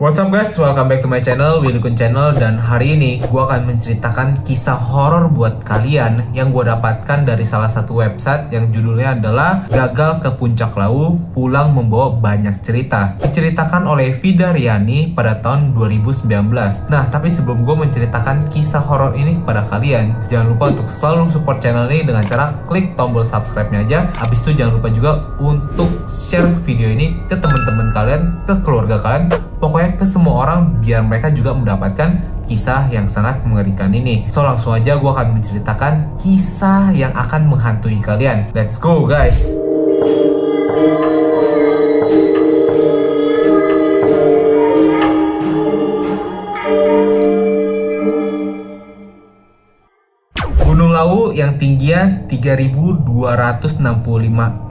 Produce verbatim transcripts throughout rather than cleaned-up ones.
What's up guys, welcome back to my channel, Willy Kun Channel. Dan hari ini gue akan menceritakan kisah horor buat kalian yang gue dapatkan dari salah satu website yang judulnya adalah Gagal ke Puncak Lawu, Pulang Membawa Banyak Cerita. Diceritakan oleh Vida Riani pada tahun dua ribu sembilan belas. Nah, tapi sebelum gue menceritakan kisah horor ini kepada kalian, jangan lupa untuk selalu support channel ini dengan cara klik tombol subscribe-nya aja. Habis itu jangan lupa juga untuk share video ini ke teman-teman kalian, ke keluarga kalian, pokoknya ke semua orang biar mereka juga mendapatkan kisah yang sangat mengerikan ini. So langsung aja gue akan menceritakan kisah yang akan menghantui kalian. Let's go guys. Gunung Lawu yang tingginya tiga ribu dua ratus enam puluh lima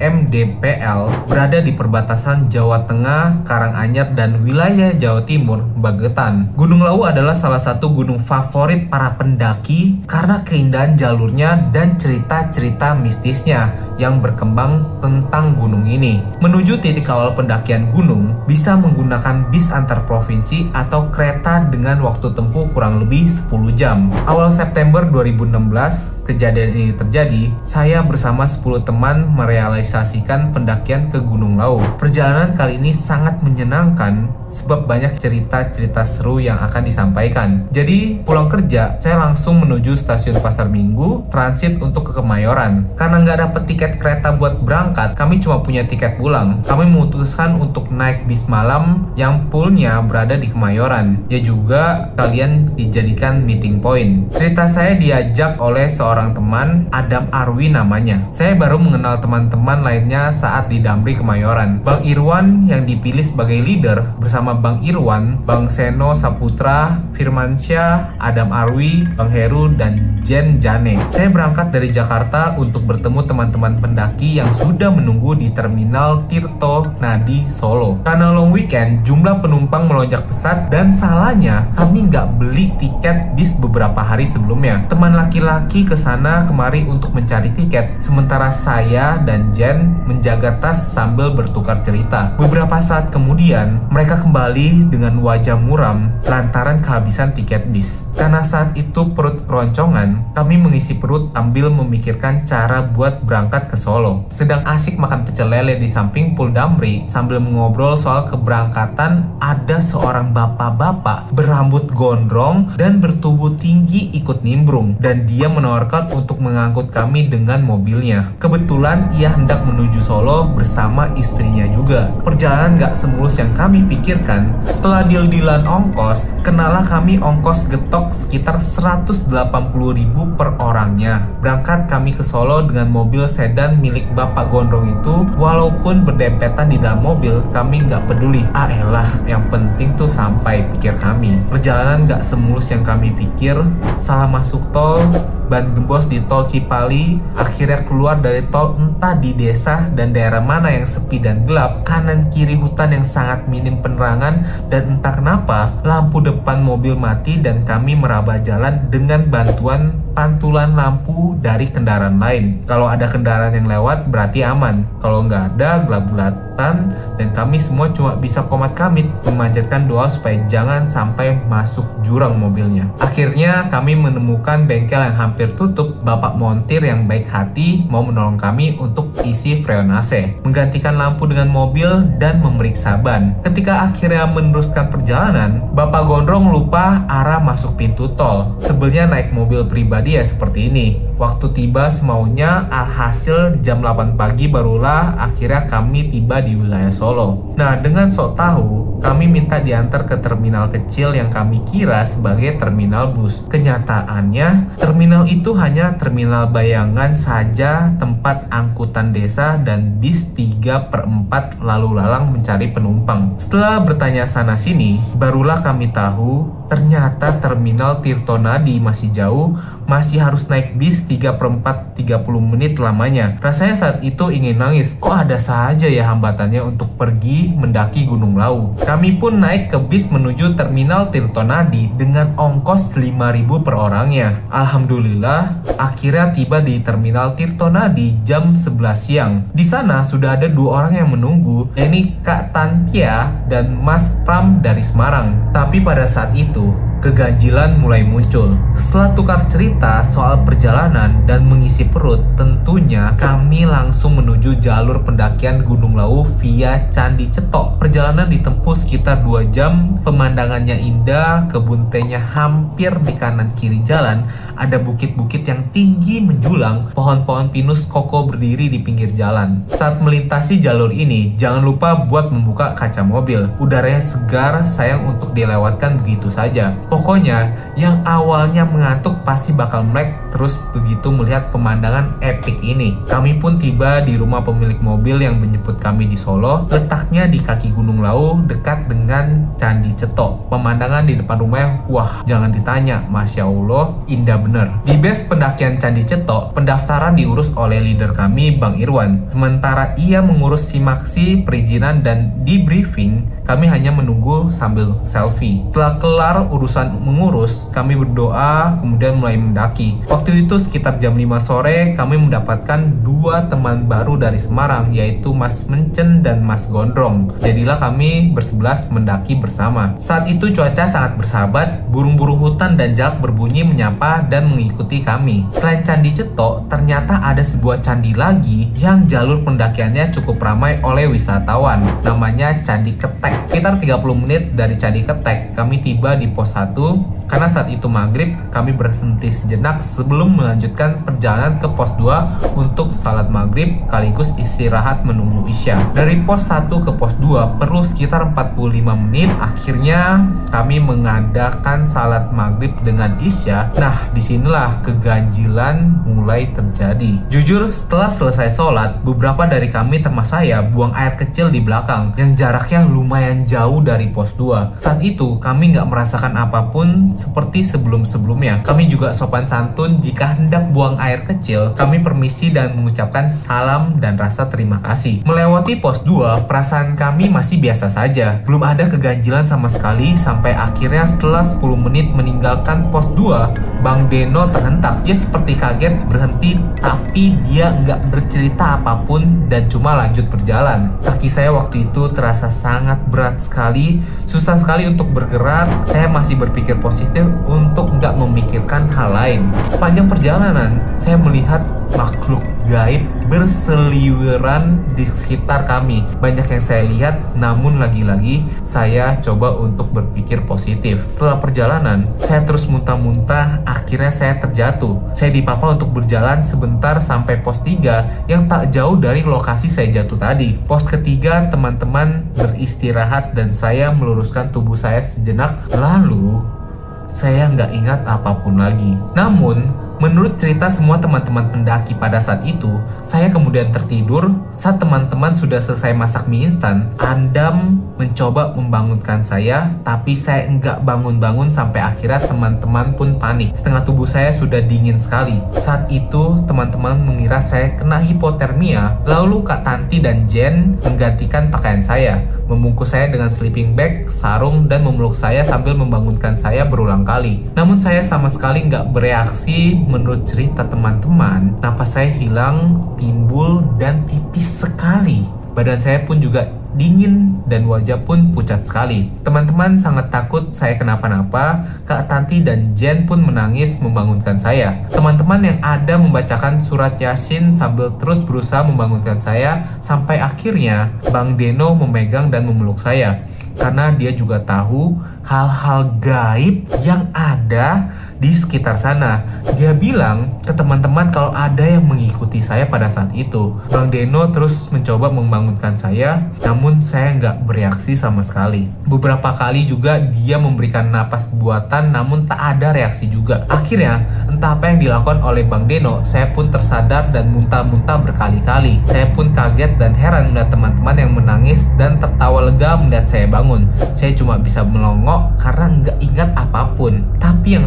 mdpl berada di perbatasan Jawa Tengah, Karanganyar, dan wilayah Jawa Timur, Magetan. Gunung Lawu adalah salah satu gunung favorit para pendaki karena keindahan jalurnya dan cerita-cerita mistisnya yang berkembang tentang gunung ini. Menuju titik awal pendakian gunung bisa menggunakan bis antar provinsi atau kereta dengan waktu tempuh kurang lebih sepuluh jam. Awal September dua ribu enam belas kejadian ini terjadi, saya bersama sepuluh teman merealisasikan pendakian ke Gunung Lawu. Perjalanan kali ini sangat menyenangkan sebab banyak cerita-cerita seru yang akan disampaikan. Jadi pulang kerja, saya langsung menuju stasiun Pasar Minggu, transit untuk ke Kemayoran. Karena nggak dapet tiket kereta buat berangkat, kami cuma punya tiket pulang. Kami memutuskan untuk naik bis malam yang poolnya berada di Kemayoran. Ya juga kalian dijadikan meeting point. Cerita saya diajak oleh seorang teman, Adam Arwi namanya. Saya baru mengenal teman-teman lainnya saat di Damri Kemayoran. Bang Irwan yang dipilih sebagai leader bersama Bang Irwan, Bang Seno Saputra, Firmansyah, Adam Arwi, Bang Heru, dan Jen Jane. Saya berangkat dari Jakarta untuk bertemu teman-teman pendaki yang sudah menunggu di Terminal Tirto Nadi Solo. Karena long weekend, jumlah penumpang melonjak pesat dan salahnya kami nggak beli tiket bis beberapa hari sebelumnya. Teman laki-laki ke sana kemari untuk mencari tiket, sementara saya dan Jen menjaga tas sambil bertukar cerita. Beberapa saat kemudian, mereka kembali dengan wajah muram lantaran kehabisan tiket bis. Karena saat itu perut keroncongan, kami mengisi perut sambil memikirkan cara buat berangkat ke Solo. Sedang asik makan pecel lele di samping pool Damri sambil mengobrol soal keberangkatan, ada seorang bapak-bapak berambut gondrong dan bertubuh tinggi ikut nimbrung, dan dia menawarkan untuk mengangkut kami dengan mobilnya. Kebetulan ia hendak menuju Solo bersama istrinya juga. Perjalanan gak semulus yang kami pikirkan. Setelah deal-dealan ongkos, kenalah kami ongkos getok sekitar seratus delapan puluh ribu per orangnya. Berangkat kami ke Solo dengan mobil sedan milik Bapak Gondrong itu. Walaupun berdempetan di dalam mobil, kami nggak peduli. Ah elah, yang penting tuh sampai, pikir kami. Perjalanan nggak semulus yang kami pikir. Salah masuk tol, ban gembos di tol Cipali, akhirnya keluar dari tol entah di desa dan daerah mana yang sepi dan gelap, kanan kiri hutan yang sangat minim penerangan, dan entah kenapa lampu depan mobil mati dan kami meraba jalan dengan bantuan pantulan lampu dari kendaraan lain. Kalau ada kendaraan yang lewat berarti aman, kalau nggak ada gelap-gelatan, dan kami semua cuma bisa komat kamit memanjatkan doa supaya jangan sampai masuk jurang mobilnya. Akhirnya kami menemukan bengkel yang hampir tutup. Bapak montir yang baik hati mau menolong kami untuk isi freon A C, menggantikan lampu dengan mobil, dan memeriksa ban. Ketika akhirnya meneruskan perjalanan, Bapak Gondrong lupa arah masuk pintu tol. Sebelnya naik mobil pribadi ya seperti ini. Waktu tiba semaunya, alhasil jam delapan pagi barulah akhirnya kami tiba di wilayah Solo. Nah, dengan sok tahu, kami minta diantar ke terminal kecil yang kami kira sebagai terminal bus. Kenyataannya, terminal itu hanya terminal bayangan saja, tempat angkutan desa dan bis tiga per empat lalu lalang mencari penumpang. Setelah bertanya sana sini, barulah kami tahu ternyata terminal Tirtonadi masih jauh, masih harus naik bis tiga per empat tiga puluh menit lamanya. Rasanya saat itu ingin nangis. Kok ada saja ya hambatannya untuk pergi mendaki Gunung Lawu. Kami pun naik ke bis menuju Terminal Tirtonadi dengan ongkos lima ribu per orangnya. Alhamdulillah, akhirnya tiba di Terminal Tirtonadi jam sebelas siang. Di sana sudah ada dua orang yang menunggu, yakni Kak Tantia dan Mas Pram dari Semarang. Tapi pada saat itu, keganjilan mulai muncul. Setelah tukar cerita soal perjalanan dan mengisi perut, tentunya kami langsung menuju jalur pendakian Gunung Lawu via Candi Cetok. Perjalanan ditempuh sekitar dua jam, pemandangannya indah, kebun tehnya hampir di kanan kiri jalan, ada bukit-bukit yang tinggi menjulang, pohon-pohon pinus kokoh berdiri di pinggir jalan. Saat melintasi jalur ini, jangan lupa buat membuka kaca mobil. Udaranya segar, sayang untuk dilewatkan begitu saja. Pokoknya, yang awalnya mengantuk pasti bakal melek terus begitu melihat pemandangan epik ini. Kami pun tiba di rumah pemilik mobil yang menjemput kami di Solo, letaknya di kaki Gunung Lawu dekat dengan Candi Cetok. Pemandangan di depan rumahnya, wah jangan ditanya, Masya Allah, indah bener. Di base pendakian Candi Cetok, pendaftaran diurus oleh leader kami, Bang Irwan. Sementara ia mengurus simaksi, perizinan, dan debriefing, kami hanya menunggu sambil selfie. Setelah kelar urusan mengurus, kami berdoa kemudian mulai mendaki. Waktu itu sekitar jam lima sore kami mendapatkan dua teman baru dari Semarang, yaitu Mas Mencen dan Mas Gondrong. Jadilah kami bersebelas mendaki bersama. Saat itu cuaca sangat bersahabat, burung-burung hutan dan jalak berbunyi menyapa dan mengikuti kami. Selain Candi Cetok, ternyata ada sebuah candi lagi yang jalur pendakiannya cukup ramai oleh wisatawan, namanya Candi Ketek. Sekitar tiga puluh menit dari Candi Ketek, kami tiba di pos satu. Karena saat itu maghrib, kami berhenti sejenak sebelum melanjutkan perjalanan ke pos dua untuk salat maghrib sekaligus istirahat menunggu isya. Dari pos satu ke pos dua perlu sekitar empat puluh lima menit. Akhirnya kami mengadakan salat maghrib dengan isya. Nah, disinilah keganjilan mulai terjadi. Jujur, setelah selesai sholat, beberapa dari kami termasuk saya buang air kecil di belakang yang jaraknya lumayan jauh dari pos dua. Saat itu kami nggak merasakan apapun seperti sebelum-sebelumnya. Kami juga sopan santun, jika hendak buang air kecil, kami permisi dan mengucapkan salam dan rasa terima kasih. Melewati pos dua, perasaan kami masih biasa saja. Belum ada keganjilan sama sekali sampai akhirnya setelah sepuluh menit meninggalkan pos dua, Bang Deno terhentak. Dia seperti kaget berhenti, tapi dia nggak bercerita apapun dan cuma lanjut berjalan. Kaki saya waktu itu terasa sangat berat sekali, susah sekali untuk bergerak. Saya masih berpikir positif untuk nggak memikirkan hal lain. Sepanjang perjalanan, saya melihat makhluk gaib berseliweran di sekitar kami. Banyak yang saya lihat, namun lagi-lagi saya coba untuk berpikir positif. Setelah perjalanan, saya terus muntah-muntah, akhirnya saya terjatuh. Saya dipapa untuk berjalan sebentar sampai pos tiga yang tak jauh dari lokasi saya jatuh tadi. Pos ketiga, teman-teman beristirahat dan saya meluruskan tubuh saya sejenak. Lalu, saya nggak ingat apapun lagi. Namun, menurut cerita semua teman-teman pendaki pada saat itu, saya kemudian tertidur. Saat teman-teman sudah selesai masak mie instan, Andam mencoba membangunkan saya, tapi saya nggak bangun-bangun sampai akhirnya teman-teman pun panik. Setengah tubuh saya sudah dingin sekali. Saat itu, teman-teman mengira saya kena hipotermia. Lalu Kak Tanti dan Jen menggantikan pakaian saya, membungkus saya dengan sleeping bag, sarung, dan memeluk saya sambil membangunkan saya berulang kali. Namun saya sama sekali nggak bereaksi. Menurut cerita teman-teman, napas saya hilang, timbul, dan tipis sekali. Badan saya pun juga dingin dan wajah pun pucat sekali. Teman-teman sangat takut saya kenapa-napa. Kak Tanti dan Jen pun menangis membangunkan saya. Teman-teman yang ada membacakan surat Yasin sambil terus berusaha membangunkan saya, sampai akhirnya Bang Deno memegang dan memeluk saya. Karena dia juga tahu hal-hal gaib yang ada di sekitar sana. Dia bilang ke teman-teman kalau ada yang mengikuti saya pada saat itu. Bang Deno terus mencoba membangunkan saya, namun saya nggak bereaksi sama sekali. Beberapa kali juga dia memberikan napas buatan, namun tak ada reaksi juga. Akhirnya, entah apa yang dilakukan oleh Bang Deno, saya pun tersadar dan muntah-muntah berkali-kali. Saya pun kaget dan heran melihat teman-teman yang menangis dan tertawa lega melihat saya bangun. Saya cuma bisa melongok karena nggak ingat apapun. Tapi yang saya tahu,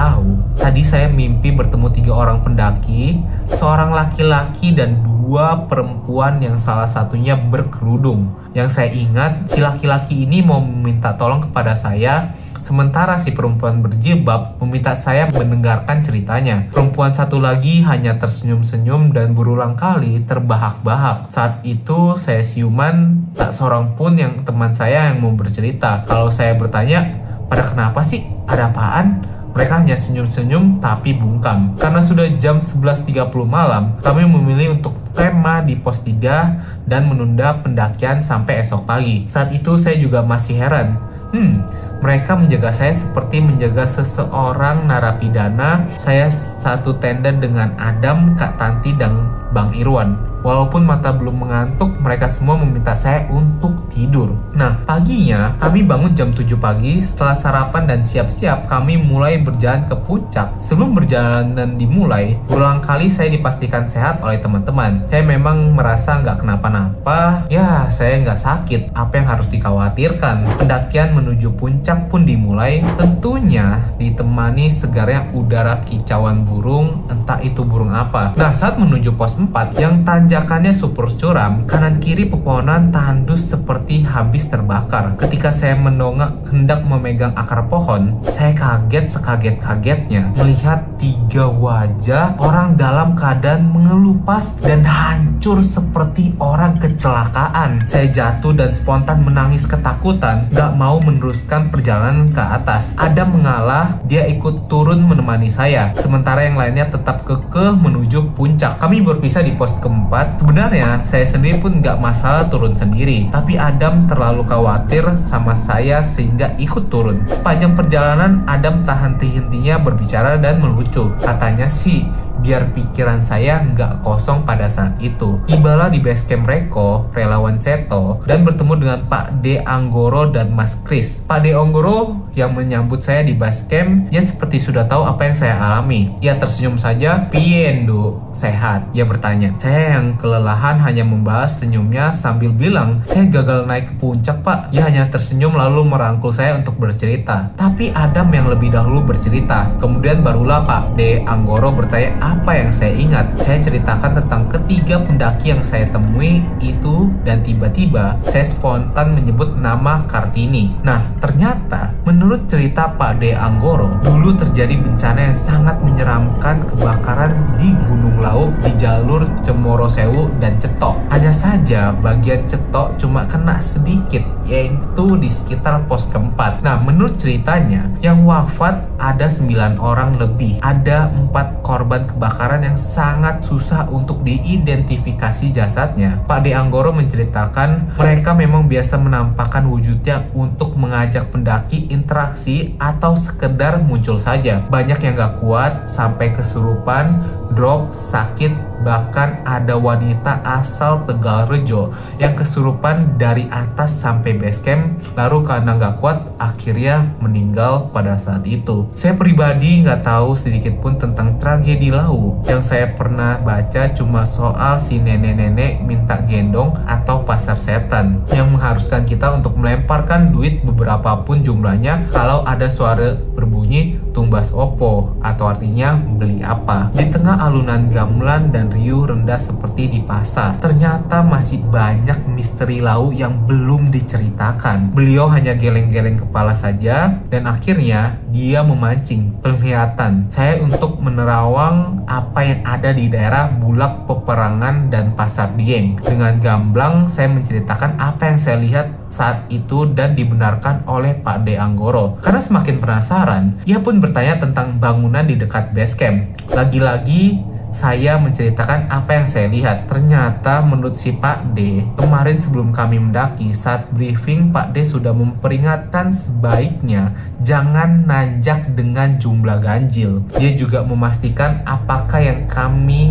tahu, tadi saya mimpi bertemu tiga orang pendaki, seorang laki-laki dan dua perempuan yang salah satunya berkerudung. Yang saya ingat, si laki-laki ini mau meminta tolong kepada saya, sementara si perempuan berjilbab meminta saya mendengarkan ceritanya. Perempuan satu lagi hanya tersenyum-senyum dan berulang kali terbahak-bahak. Saat itu saya siuman, tak seorang pun yang teman saya yang mau bercerita. Kalau saya bertanya, pada kenapa sih? Ada apaan? Mereka hanya senyum-senyum tapi bungkam. Karena sudah jam sebelas tiga puluh malam, kami memilih untuk kemah di pos tiga dan menunda pendakian sampai esok pagi. Saat itu saya juga masih heran. Hmm, mereka menjaga saya seperti menjaga seseorang narapidana. Saya satu tenda dengan Adam, Kak Tanti, dan Bang Irwan. Walaupun mata belum mengantuk, mereka semua meminta saya untuk tidur. Nah, paginya kami bangun jam tujuh pagi. Setelah sarapan dan siap-siap, kami mulai berjalan ke puncak. Sebelum perjalanan dimulai, berulang kali saya dipastikan sehat oleh teman-teman. Saya memang merasa nggak kenapa-napa. Ya, saya nggak sakit. Apa yang harus dikhawatirkan? Pendakian menuju puncak pun dimulai. Tentunya ditemani segarnya udara kicauan burung, entah itu burung apa. Nah, saat menuju pos empat yang tanjakannya super curam, kanan kiri pepohonan tandus seperti habis terbakar. Ketika saya mendongak hendak memegang akar pohon, saya kaget sekaget-kagetnya melihat tiga wajah orang dalam keadaan mengelupas dan hancur seperti orang kecelakaan. Saya jatuh dan spontan menangis ketakutan, gak mau meneruskan perjalanan ke atas. Adam mengalah, dia ikut turun menemani saya, sementara yang lainnya tetap kekeh menuju puncak. Kami berpisah di pos keempat. Sebenarnya saya sendiri pun nggak masalah turun sendiri, tapi Adam terlalu khawatir sama saya sehingga ikut turun. Sepanjang perjalanan Adam tak henti-hentinya berbicara dan melucu. Katanya sih biar pikiran saya nggak kosong pada saat itu. Tibalah di base camp Reko, relawan Seto, dan bertemu dengan Pak D Anggoro dan Mas Kris. Pak D Anggoro yang menyambut saya di base camp, ya seperti sudah tahu apa yang saya alami. Ia tersenyum saja. Piendo, sehat? Ia bertanya. Saya yang kelelahan hanya membahas senyumnya sambil bilang, saya gagal naik ke puncak, Pak. Ia hanya tersenyum lalu merangkul saya untuk bercerita. Tapi Adam yang lebih dahulu bercerita. Kemudian barulah Pak D Anggoro bertanya apa yang saya ingat. Saya ceritakan tentang ketiga pendaki yang saya temui itu, dan tiba-tiba saya spontan menyebut nama Kartini. Nah, ternyata menurut cerita Pak D Anggoro, dulu terjadi bencana yang sangat menyeramkan, kebakaran di Gunung Lauk di jalur Cemoro Sewu dan Cetok. Hanya saja bagian Cetok cuma kena sedikit, yaitu di sekitar pos keempat. Nah, menurut ceritanya yang wafat ada sembilan orang lebih. Ada empat korban kebakaran yang sangat susah untuk diidentifikasi jasadnya. Pak D Anggoro menceritakan mereka memang biasa menampakkan wujudnya untuk mengajak pendaki interaksi atau sekedar muncul saja. Banyak yang gak kuat sampai kesurupan, drop, sakit. Bahkan ada wanita asal Tegalrejo yang kesurupan dari atas sampai base camp, lalu karena nggak kuat akhirnya meninggal pada saat itu. Saya pribadi nggak tahu sedikit pun tentang tragedi Lau. Yang saya pernah baca cuma soal si nenek-nenek minta gendong atau pasar setan yang mengharuskan kita untuk melemparkan duit beberapa pun jumlahnya kalau ada suara berbunyi tumbas opo, atau artinya beli apa. Di tengah alunan gamelan dan riuh rendah seperti di pasar, ternyata masih banyak misteri Lau yang belum diceritakan. Beliau hanya geleng-geleng kepala saja, dan akhirnya dia memancing penglihatan saya untuk menerawang apa yang ada di daerah Bulak, Peperangan, dan Pasar Dieng. Dengan gamblang saya menceritakan apa yang saya lihat saat itu dan dibenarkan oleh Pak D Anggoro. Karena semakin penasaran, ia pun bertanya tentang bangunan di dekat base camp. Lagi-lagi saya menceritakan apa yang saya lihat. Ternyata menurut si Pak D, kemarin sebelum kami mendaki, saat briefing Pak D sudah memperingatkan sebaiknya jangan nanjak dengan jumlah ganjil. Dia juga memastikan apakah yang kami yakin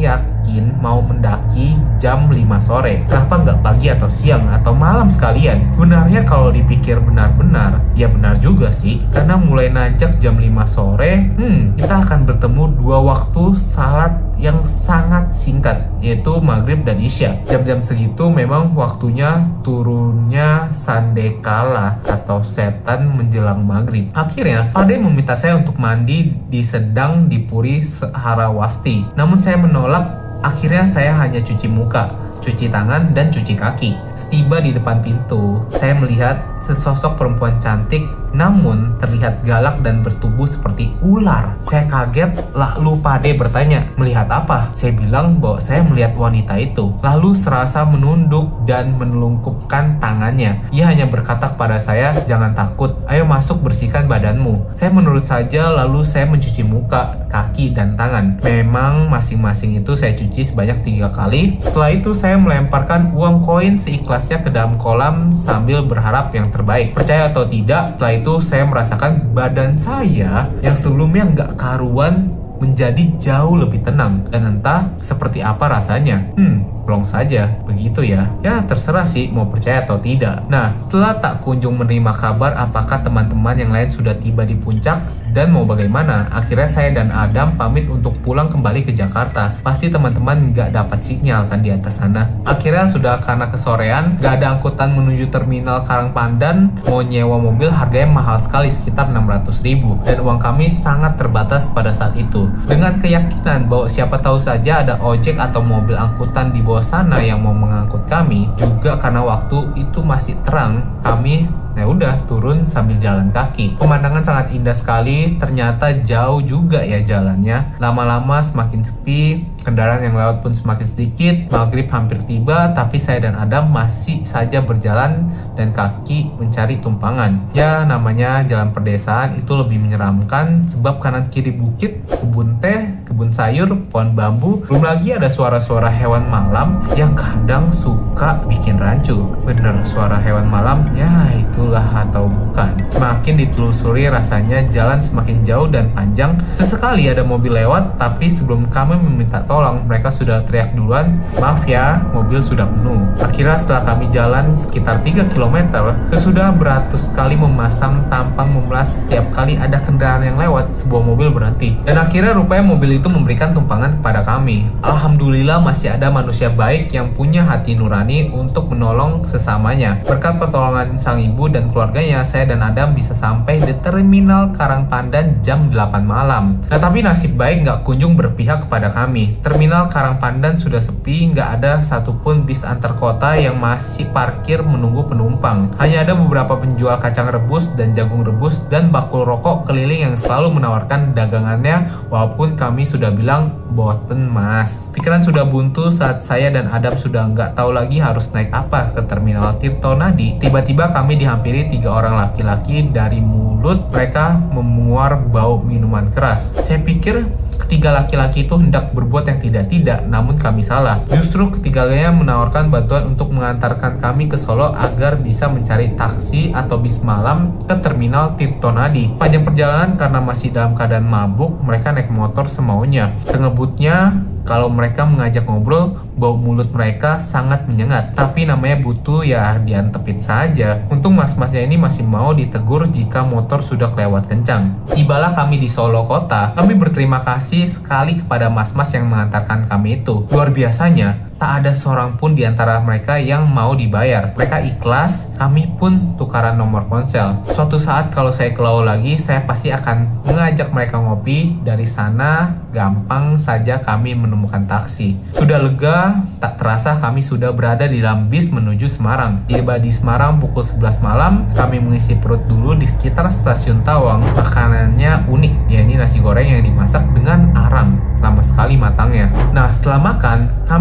yakin mau mendaki jam lima sore. Kenapa nggak pagi atau siang atau malam sekalian? Sebenarnya kalau dipikir benar-benar, ya benar juga sih. Karena mulai nanjak jam lima sore, hmm, kita akan bertemu dua waktu salat yang sangat singkat, yaitu maghrib dan isya. Jam-jam segitu memang waktunya turunnya sandekala atau setan menjelang maghrib. Akhirnya, Pade meminta saya untuk mandi di Sedang di Puri Harawasti. Namun saya menolak. Akhirnya saya hanya cuci muka, cuci tangan, dan cuci kaki. Setiba di depan pintu, saya melihat sesosok perempuan cantik namun terlihat galak dan bertubuh seperti ular. Saya kaget, lalu Pade bertanya, "Melihat apa?" Saya bilang bahwa saya melihat wanita itu. Lalu serasa menunduk dan menelungkupkan tangannya. Ia hanya berkata kepada saya, "Jangan takut, ayo masuk bersihkan badanmu." Saya menurut saja, lalu saya mencuci muka, kaki, dan tangan. Memang masing-masing itu saya cuci sebanyak tiga kali. Setelah itu saya melemparkan uang koin seikhlasnya ke dalam kolam sambil berharap yang terbaik. Percaya atau tidak, setelah itu itu saya merasakan badan saya yang sebelumnya nggak karuan menjadi jauh lebih tenang, dan entah seperti apa rasanya. Hmm, plong saja, begitu ya. Ya terserah sih mau percaya atau tidak. Nah, setelah tak kunjung menerima kabar apakah teman-teman yang lain sudah tiba di puncak dan mau bagaimana, akhirnya saya dan Adam pamit untuk pulang kembali ke Jakarta. Pasti teman-teman nggak dapat sinyal kan di atas sana. Akhirnya sudah karena kesorean, nggak ada angkutan menuju terminal Karangpandan. Mau nyewa mobil harganya mahal sekali, sekitar enam ratus ribu, dan uang kami sangat terbatas pada saat itu. Dengan keyakinan bahwa siapa tahu saja ada ojek atau mobil angkutan di bawah sana yang mau mengangkut kami, juga karena waktu itu masih terang, kami nah udah turun sambil jalan kaki. Pemandangan sangat indah sekali, ternyata jauh juga ya jalannya. Lama-lama semakin sepi, kendaraan yang lewat pun semakin sedikit. Maghrib hampir tiba, tapi saya dan Adam masih saja berjalan dan kaki mencari tumpangan. Ya namanya jalan perdesaan itu lebih menyeramkan, sebab kanan kiri bukit, kebun teh, kebun sayur, pohon bambu. Belum lagi ada suara-suara hewan malam yang kadang suka bikin rancu. Bener, suara hewan malam, ya itu lah atau bukan. Semakin ditelusuri rasanya jalan semakin jauh dan panjang. Sesekali ada mobil lewat, tapi sebelum kami meminta tolong, mereka sudah teriak duluan, "Maaf ya, mobil sudah penuh." Akhirnya setelah kami jalan sekitar tiga kilometer, sesudah beratus kali memasang tampang memelas setiap kali ada kendaraan yang lewat, sebuah mobil berhenti. Dan akhirnya rupanya mobil itu memberikan tumpangan kepada kami. Alhamdulillah masih ada manusia baik yang punya hati nurani untuk menolong sesamanya. Berkat pertolongan sang ibu dan keluarganya, saya dan Adam bisa sampai di terminal Karangpandan jam delapan malam. Nah tapi nasib baik nggak kunjung berpihak kepada kami. Terminal Karangpandan sudah sepi, nggak ada satupun bis antar kota yang masih parkir menunggu penumpang. Hanya ada beberapa penjual kacang rebus dan jagung rebus dan bakul rokok keliling yang selalu menawarkan dagangannya, walaupun kami sudah bilang boten mas. Pikiran sudah buntu saat saya dan Adam sudah nggak tahu lagi harus naik apa ke terminal Tirtonadi. Tiba-tiba kami dihampiri tiga orang laki-laki, dari mulut mereka memuar bau minuman keras. Saya pikir ketiga laki-laki itu hendak berbuat yang tidak-tidak, namun kami salah. Justru ketiganya menawarkan bantuan untuk mengantarkan kami ke Solo agar bisa mencari taksi atau bis malam ke terminal Tirtonadi. Panjang perjalanan karena masih dalam keadaan mabuk, mereka naik motor semaunya. Sengebutnya, kalau mereka mengajak ngobrol, bau mulut mereka sangat menyengat. Tapi namanya butuh ya diantepin saja. Untung mas-masnya ini masih mau ditegur jika motor sudah kelewat kencang. Tibalah kami di Solo kota. Kami berterima kasih sekali kepada mas-mas yang mengantarkan kami itu. Luar biasanya, tak ada seorang pun di antara mereka yang mau dibayar. Mereka ikhlas, kami pun tukaran nomor ponsel. Suatu saat kalau saya ke Lawu lagi, saya pasti akan mengajak mereka ngopi. Dari sana, gampang saja kami menemukan taksi. Sudah lega, tak terasa kami sudah berada di dalam bis menuju Semarang. Tiba di Semarang pukul sebelas malam, kami mengisi perut dulu di sekitar stasiun Tawang. Makanannya unik, yakni nasi goreng yang dimasak dengan arang. Lama sekali matangnya. Nah, setelah makan, kami menunggu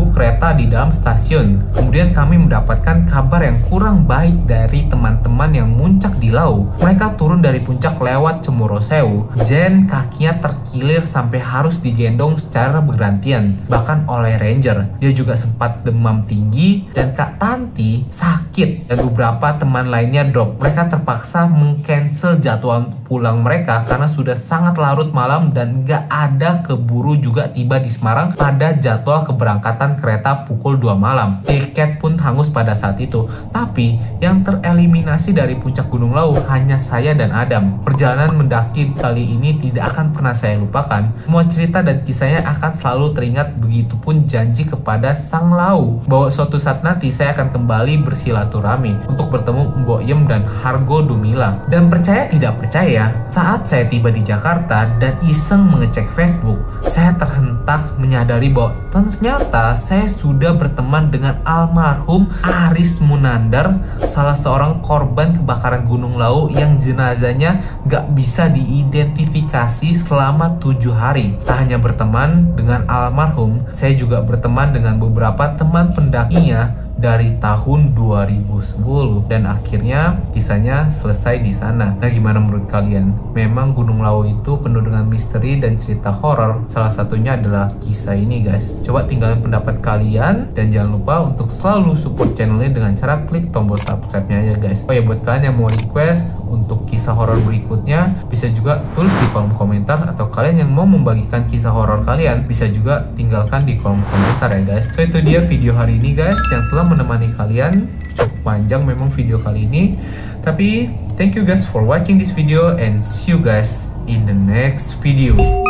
menunggu kereta di dalam stasiun. Kemudian kami mendapatkan kabar yang kurang baik dari teman-teman yang muncak di Lau. Mereka turun dari puncak lewat Cemoro Sewu. Jen kakinya terkilir sampai harus digendong secara bergantian, bahkan oleh ranger. Dia juga sempat demam tinggi dan Kak Tanti sakit dan beberapa teman lainnya drop. Mereka terpaksa meng-cancel jadwal pulang mereka karena sudah sangat larut malam dan gak ada keburu juga tiba di Semarang pada jadwal keberangkatan kereta pukul dua malam. Tiket pun hangus pada saat itu. Tapi yang tereliminasi dari puncak Gunung Lau hanya saya dan Adam. Perjalanan mendaki kali ini tidak akan pernah saya lupakan. Semua cerita dan kisahnya akan selalu teringat, begitupun janji kepada Sang Lau bahwa suatu saat nanti saya akan kembali bersilaturahmi untuk bertemu Mbok Yem dan Hargo Dumila. Dan percaya tidak percaya, saat saya tiba di Jakarta dan iseng mengecek Facebook, saya terhentak menyadari bahwa ternyata saya sudah berteman dengan almarhum Aris Munandar, salah seorang korban kebakaran Gunung Lau yang jenazahnya gak bisa diidentifikasi selama tujuh hari. Tak hanya berteman dengan almarhum, saya juga berteman dengan beberapa teman pendakinya dari tahun dua ribu sepuluh dan akhirnya kisahnya selesai di sana. Nah, gimana menurut kalian? Memang Gunung Lau itu penuh dengan misteri dan cerita horor. Salah satunya adalah kisah ini, guys. Coba tinggalin pendapat kalian dan jangan lupa untuk selalu support channel ini dengan cara klik tombol subscribe-nya ya, guys. Oh ya, buat kalian yang mau request untuk kisah horor berikutnya, bisa juga tulis di kolom komentar, atau kalian yang mau membagikan kisah horor kalian bisa juga tinggalkan di kolom komentar ya, guys. So itu dia video hari ini, guys, yang telah menemani kalian. Cukup panjang memang video kali ini, tapi thank you guys for watching this video and see you guys in the next video.